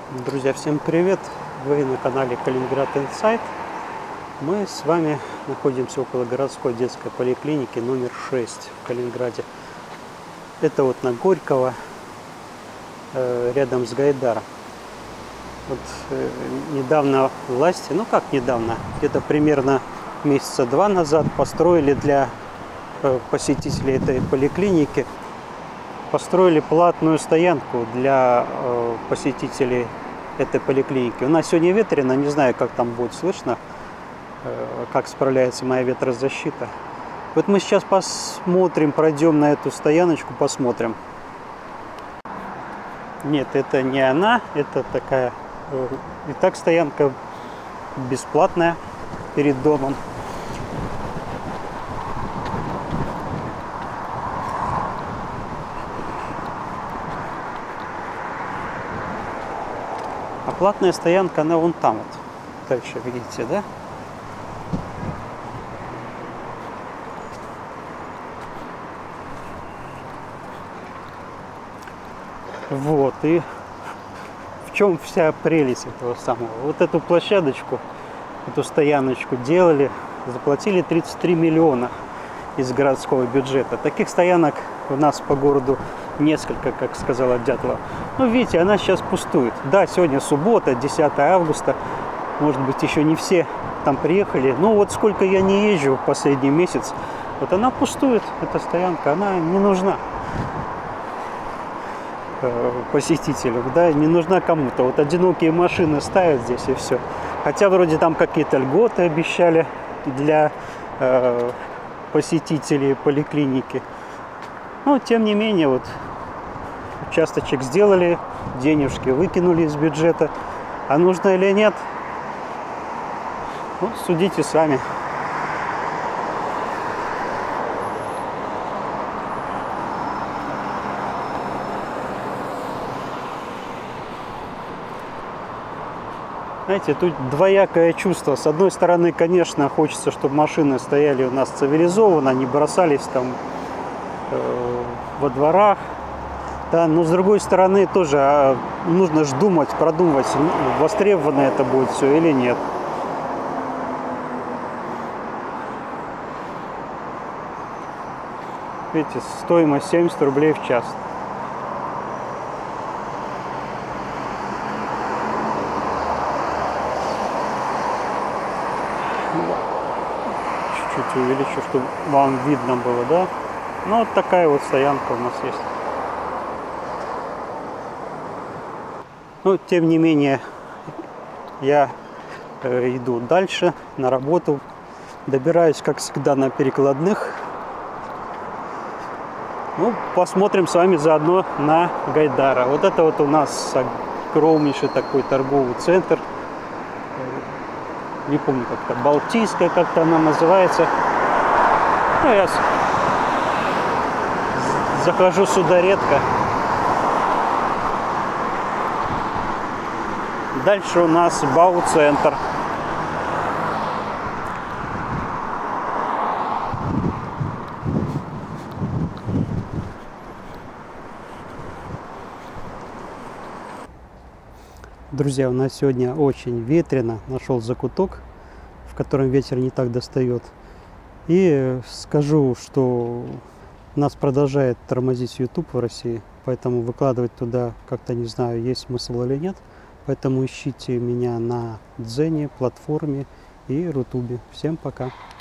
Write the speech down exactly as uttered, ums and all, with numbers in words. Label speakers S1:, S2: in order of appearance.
S1: Друзья, всем привет! Вы на канале Калининград Инсайт. Мы с вами находимся около городской детской поликлиники номер шесть в Калининграде. Это вот на Горького, рядом с Гайдаром. Вот недавно власти, ну как недавно, где-то примерно месяца два назад построили для посетителей этой поликлиники построили платную стоянку для э, посетителей этой поликлиники. У нас сегодня ветрено, не знаю, как там будет слышно, э, как справляется моя ветрозащита. Вот мы сейчас посмотрим, пройдем на эту стояночку, посмотрим. Нет, это не она, это такая... Э, Итак, стоянка бесплатная перед домом. А платная стоянка, она вон там вот. Дальше, видите, да? Вот, и в чем вся прелесть этого самого? Вот эту площадочку, эту стояночку делали, заплатили тридцать три миллиона из городского бюджета. Таких стоянок у нас по городу несколько, как сказала Дятлова. Ну, видите, она сейчас пустует. Да, сегодня суббота, десятое августа. Может быть, еще не все там приехали. Но вот сколько я не езжу в последний месяц, вот она пустует, эта стоянка. Она не нужна посетителям, да, не нужна кому-то. Вот одинокие машины ставят здесь и все. Хотя вроде там какие-то льготы обещали для э, посетителей поликлиники. Но тем не менее, вот участочек сделали, денежки выкинули из бюджета. А нужно или нет? Вот судите сами. Знаете, тут двоякое чувство. С одной стороны, конечно, хочется, чтобы машины стояли у нас цивилизованно, не бросались там э, во дворах. Да, но с другой стороны, тоже а, нужно же думать, продумывать, востребовано это будет все или нет. Видите, стоимость семьдесят рублей в час. Чуть-чуть увеличу, чтобы вам видно было, да? Ну, вот такая вот стоянка у нас есть. Но, тем не менее, я э, иду дальше, на работу. Добираюсь, как всегда, на перекладных. Ну, посмотрим с вами заодно на Гайдара. Вот это вот у нас огромнейший такой торговый центр. Не помню, как-то Балтийская, как-то она называется. Ну, я захожу сюда редко. Дальше у нас Бау-центр. Друзья, у нас сегодня очень ветрено. Нашел закуток, в котором ветер не так достает. И скажу, что нас продолжает тормозить YouTube в России, поэтому выкладывать туда как-то не знаю, есть смысл или нет. Поэтому ищите меня на Дзене, платформе и Рутубе. Всем пока!